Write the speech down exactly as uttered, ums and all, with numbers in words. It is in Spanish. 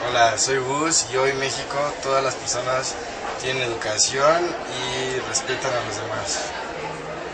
Hola, soy Gus y hoy en México todas las personas tienen educación y respetan a los demás.